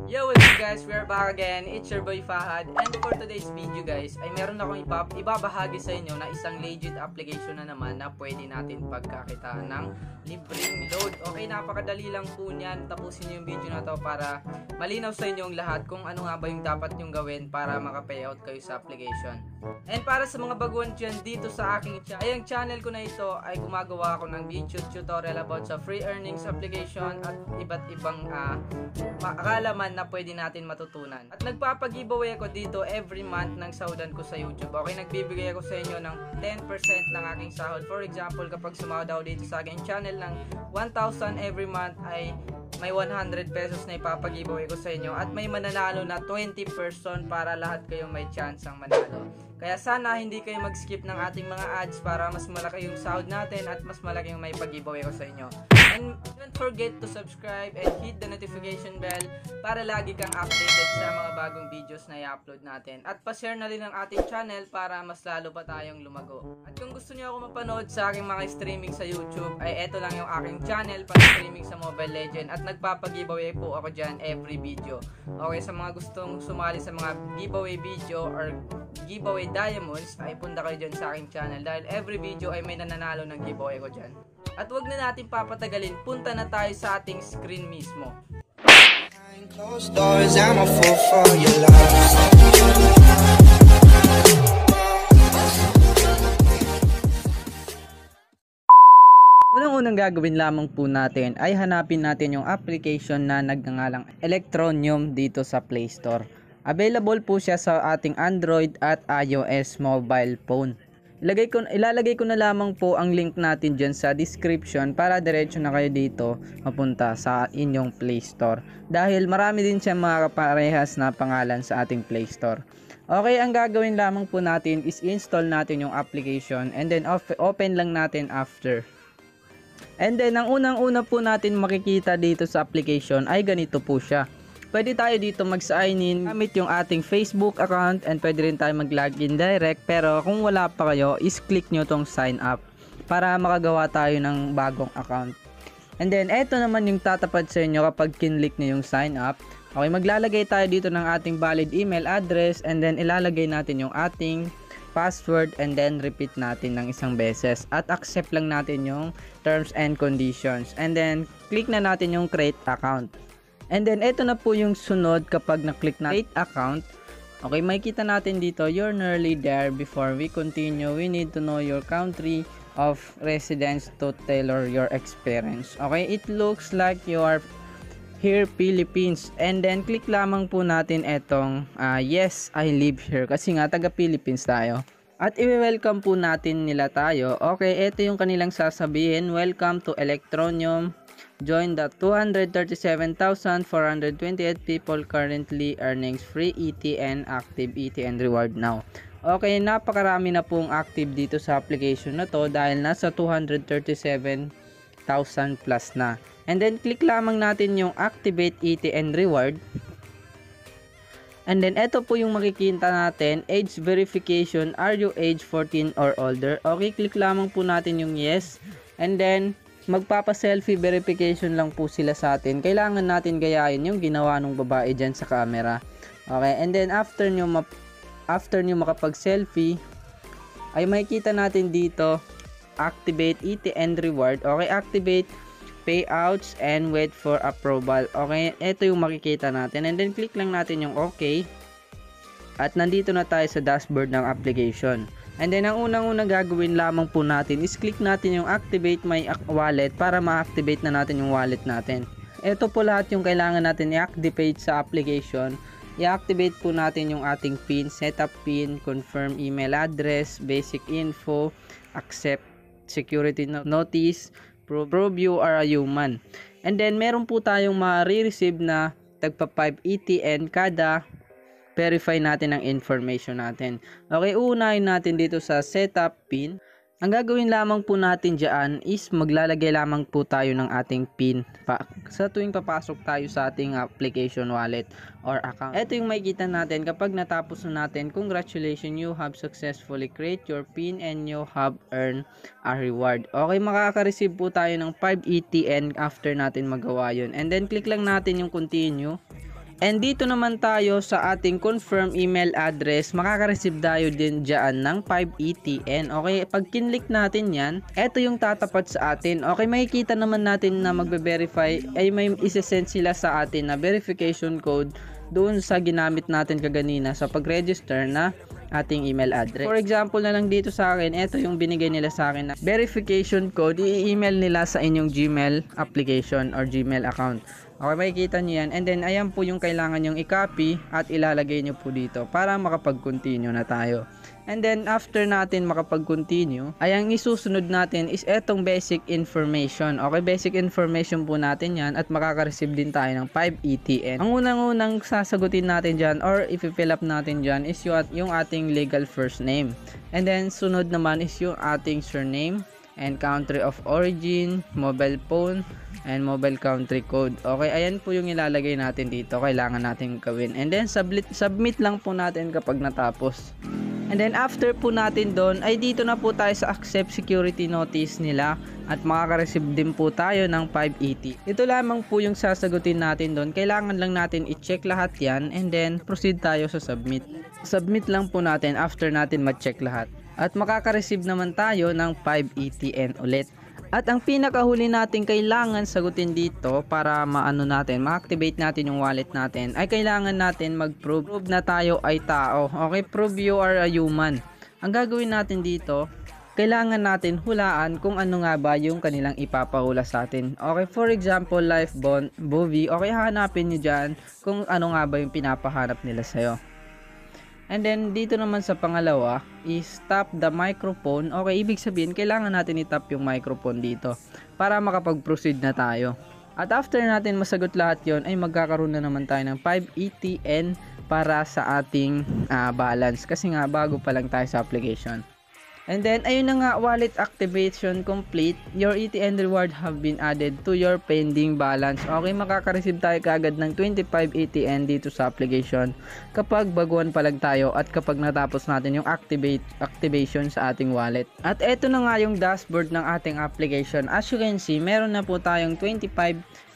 Yo, what's up guys? We are back again. It's your boy Fahad. And for today's video guys, ay meron akong ibabahagi sa inyo na isang legit application na naman na pwede natin pagkakitaan ng libreng load. Okay, napakadali lang po niyan. Tapusin niyo yung video na to para malinaw sa inyong lahat kung ano nga ba yung dapat nyong gawin para maka-payout kayo sa application. And para sa mga baguhan dyan dito sa aking channel ko na ito ay gumagawa ako ng video tutorial about sa free earnings application at iba't ibang kaalaman na pwede natin matutunan. At nagpapag-giveaway ako dito every month ng sahudan ko sa YouTube. Okay, nagbibigay ako sa inyo ng 10% ng aking sahod. For example, kapag sumahod ako dito sa aking channel ng 1,000 every month ay may 100 pesos na ipapag-giveaway ko sa inyo at may mananalo na 20 person para lahat kayong may chance ang manalo. Kaya sana hindi kayo mag-skip ng ating mga ads para mas malaki yung sahod natin at mas malaki yung may pag-giveaway ko sa inyo. And don't forget to subscribe and hit the notification bell para lagi kang updated sa mga bagong videos na i-upload natin. At pa-share na rin ang ating channel para mas lalo pa tayong lumago. At kung gusto niyo ako mapanood sa aking mga streaming sa YouTube, ay eto lang yung aking channel para streaming sa Mobile Legends at nagpapag-giveaway po ako dyan every video. Okay, sa mga gustong sumali sa mga giveaway video or giveaway diamonds, ay punta kayo dyan sa aking channel dahil every video ay may nananalo ng giveaway ko dyan. At wag na natin papatagalin, punta na tayo sa ating screen mismo. Closed doors, I'm a fool for your love. Unang-unang gagawin lamang po natin ay hanapin natin yung application na nagngangalang Electroneum dito sa Play Store. Available po siya sa ating Android at iOS mobile phone. Ilalagay ko na lamang po ang link natin dyan sa description para diretso na kayo dito mapunta sa inyong Play Store. Dahil marami din siya mga kaparehas na pangalan sa ating Play Store. Okay, ang gagawin lamang po natin is install natin yung application and then open lang natin after. And then ang unang-una po natin makikita dito sa application ay ganito po siya. Pwede tayo dito mag-sign in gamit yung ating Facebook account and pwede rin tayo mag-login direct, pero kung wala pa kayo is click nyo tong sign up para makagawa tayo ng bagong account. And then eto naman yung tatapad sa inyo kapag kinlik nyo yung sign up. Okay, maglalagay tayo dito ng ating valid email address and then ilalagay natin yung ating password and then repeat natin ng isang beses at accept lang natin yung terms and conditions and then click na natin yung create account. And then eto na po yung sunod kapag na-click na create account. Okay, makikita natin dito, you're nearly there. Before we continue, we need to know your country of residence to tailor your experience. Okay, it looks like you are here Philippines. And then click lamang po natin etong yes, I live here kasi nga taga Philippines tayo. At i-welcome po natin nila tayo. Okay, eto yung kanilang sasabihin, welcome to Electroneum. Join the 237,428 people currently earning free ETN, active ETN reward now. Okay, napakarami na pong active dito sa application na to dahil nasa 237,000 plus na. And then click lamang natin yung activate ETN reward. And then eto po yung makikita natin, age verification, are you age 14 or older? Okay, click lamang po natin yung yes. And then magpapa-selfie verification lang po sila sa atin. Kailangan natin gayahin yung ginawa ng babae dyan sa camera. Okay, and then after nyo makapag-selfie, ay makikita natin dito, activate ETN reward. Okay, activate payouts and wait for approval. Okay, ito yung makikita natin. And then click lang natin yung okay. At nandito na tayo sa dashboard ng application. And then ang unang-unang gagawin lamang po natin is click natin yung activate my wallet para ma-activate na natin yung wallet natin. Ito po lahat yung kailangan natin i-activate sa application. I-activate po natin yung ating PIN, setup PIN, confirm email address, basic info, accept security notice, prove you are a human. And then meron po tayong ma-receive na tagpa 5 ETN kada verify natin ang information natin. Okay, uunahin natin dito sa setup PIN. Ang gagawin lamang po natin dyan is maglalagay lamang po tayo ng ating PIN sa tuwing papasok tayo sa ating application wallet or account. Ito yung makikita natin kapag natapos na natin, congratulations, you have successfully create your PIN and you have earned a reward. Okay, makaka-receive po tayo ng 5 ETN after natin magawa yun. And then click lang natin yung continue. And dito naman tayo sa ating confirm email address, makaka-receive tayo din dyan ng 5ETN. Okay, pag kinlik natin yan, eto yung tatapat sa atin. Okay, makikita naman natin na magbe-verify, ay may isesend sila sa atin na verification code doon sa ginamit natin kaganina sa pag-register na ating email address. For example na lang dito sa akin, ito yung binigay nila sa akin na verification code, i-email nila sa inyong Gmail application or Gmail account. Okay, makikita nyo yan. And then, ayan po yung kailangan nyong i-copy at ilalagay nyo po dito para makapag-continue na tayo. And then, after natin makapag-continue, ay ang isusunod natin is etong basic information. Okay, basic information po natin yan at makaka-receive din tayo ng 5 ETN. Ang unang-unang sasagutin natin dyan or i-fill up natin dyan is yung ating legal first name. And then, sunod naman is yung ating surname and country of origin, mobile phone, and mobile country code. Okay, ayan po yung ilalagay natin dito. Kailangan natin gawin. And then, submit lang po natin kapag natapos. And then, after po natin doon, ay dito na po tayo sa accept security notice nila at makaka-receive din po tayo ng 580. Ito lamang po yung sasagutin natin doon. Kailangan lang natin i-check lahat yan and then proceed tayo sa submit. Submit lang po natin after natin ma-check lahat. At makaka-receive naman tayo ng 5 ETN ulit. At ang pinakahuli natin kailangan sagutin dito para ma-activate natin yung wallet natin ay kailangan natin mag-prove na tayo ay tao. Okay, prove you are a human. Ang gagawin natin dito, kailangan natin hulaan kung ano nga ba yung kanilang ipapahula sa atin. Okay, for example, life bond, movie. Okay, hanapin nyo dyan kung ano nga ba yung pinapahanap nila sa'yo. And then, dito naman sa pangalawa, is tap the microphone. Okay, ibig sabihin, kailangan natin i-tap yung microphone dito para makapag-proceed na tayo. At after natin masagot lahat yon ay magkakaroon na naman tayo ng 5 ETN para sa ating balance. Kasi nga, bago pa lang tayo sa application. And then, ayun na nga, wallet activation complete. Your ETN reward have been added to your pending balance. Okay, makaka-receive tayo kaagad ng 25 ETN dito sa application kapag baguhan pa lang tayo at kapag natapos natin yung activation sa ating wallet. At eto na nga yung dashboard ng ating application. As you can see, meron na po tayong 25.00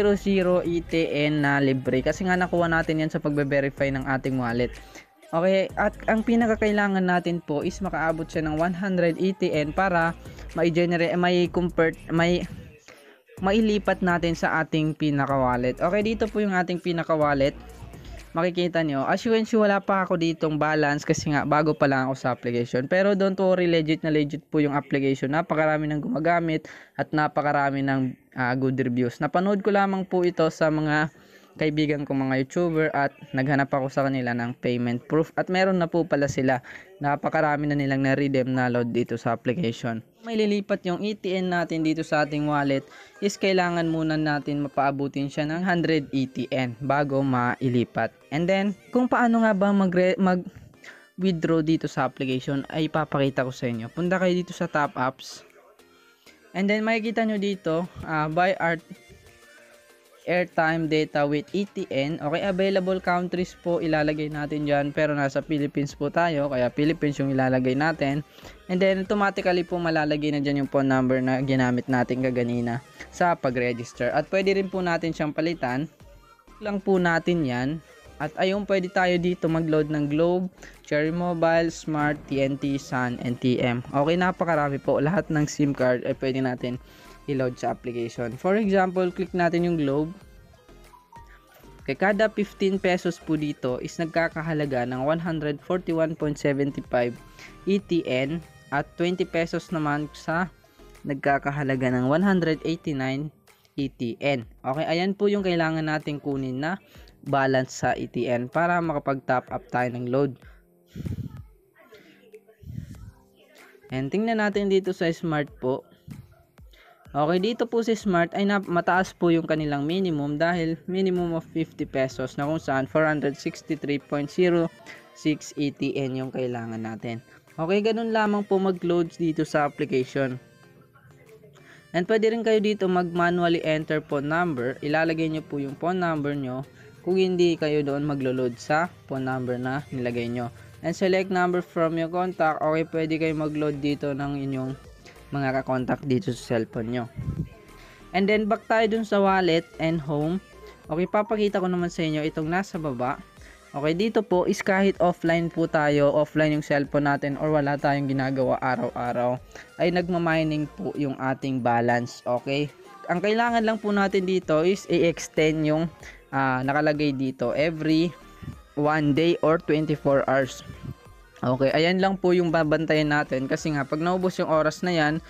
ETN na libre kasi nga nakuha natin yan sa pagbe-verify ng ating wallet. Okay, at ang pinakakailangan natin po is makaabot siya ng 100 ETN para ma-generate, mailipat natin sa ating pinaka-wallet. Okay, dito po yung ating pinaka-wallet. Makikita nyo, as you can see, wala pa ako ditong balance kasi nga bago pa lang ako sa application. Pero don't worry, legit na legit po yung application. Napakarami ng gumagamit at napakarami ng good reviews. Napanood ko lamang po ito sa mga kaibigan ko mga YouTuber at naghanap ako sa kanila ng payment proof at meron na po pala sila. Napakarami na nilang na-redeem na load dito sa application. May lilipat yung ETN natin dito sa ating wallet is kailangan muna natin mapaabutin siya ng 100 ETN bago mailipat. And then, kung paano nga ba mag-withdraw dito sa application ay papakita ko sa inyo. Punta kayo dito sa top apps. And then, makikita nyo dito, buy airtime data with ETN. Okay, available countries po ilalagay natin dyan pero nasa Philippines po tayo kaya Philippines yung ilalagay natin. And then automatically po malalagay na dyan yung phone number na ginamit natin kaganina sa pag-register. At pwede rin po natin siyang palitan. Lang po natin yan. At ayun, pwede tayo dito mag-load ng Globe, Cherry Mobile, Smart, TNT, Sun, and TM. Okay, napakarami po. Lahat ng SIM card ay pwede natin i-load sa application. For example, click natin yung Globe. Kaya kada 15 pesos po dito is nagkakahalaga ng 141.75 ETN at 20 pesos naman sa nagkakahalaga ng 189 ETN. Okay, ayan po yung kailangan natin kunin na balance sa ETN para makapag-top up tayo ng load. And tingnan natin dito sa Smart po. Okay, dito po si Smart ay mataas po yung kanilang minimum dahil minimum of 50 pesos na kung saan 463.06 ETN yung kailangan natin. Okay, ganun lamang po mag-load dito sa application. And pwede rin kayo dito mag-manually enter phone number. Ilalagay nyo po yung phone number nyo kung hindi kayo doon maglo-load sa phone number na nilagay nyo. And select number from your contact. Okay, pwede kayo mag-load dito ng inyong mga kakontak dito sa cellphone nyo. And then back tayo dun sa wallet and home. Okay, papakita ko naman sa inyo itong nasa baba. Okay, dito po is kahit offline po tayo, offline yung cellphone natin or wala tayong ginagawa araw-araw, ay nagmamining po yung ating balance. Okay, ang kailangan lang po natin dito is i-extend yung nakalagay dito every 1 day or 24 hours. Okay, ayan lang po yung babantayan natin kasi nga pag naubos yung oras na yan,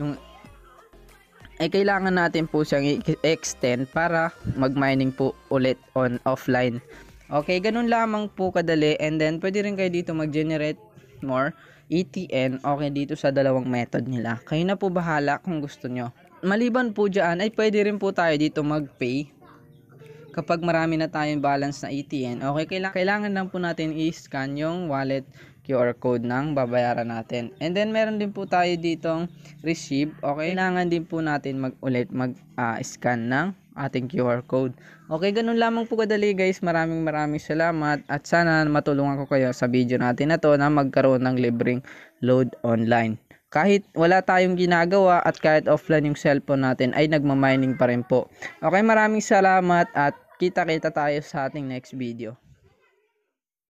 kailangan natin po siyang i-extend para mag-mining po ulit offline. Okay, ganun lamang po kadali, and then pwede rin kayo dito mag-generate more ETN, okay, dito sa dalawang method nila. Kayo na po bahala kung gusto nyo. Maliban po dyan ay pwede rin po tayo dito mag-pay kapag marami na tayong balance na ETN. Okay, kailangan lang po natin i-scan yung wallet QR code ng babayaran natin. And then meron din po tayo ditong receive. Okay, kailangan din po natin mag-scan ng ating QR code. Okay, ganun lamang po kadali guys. Maraming salamat at sana matulungan ko kayo sa video natin na to na magkaroon ng libreng load online. Kahit wala tayong ginagawa at kahit offline yung cellphone natin ay nagmamining pa rin po. Okay, maraming salamat at kita-kita tayo sa ating next video.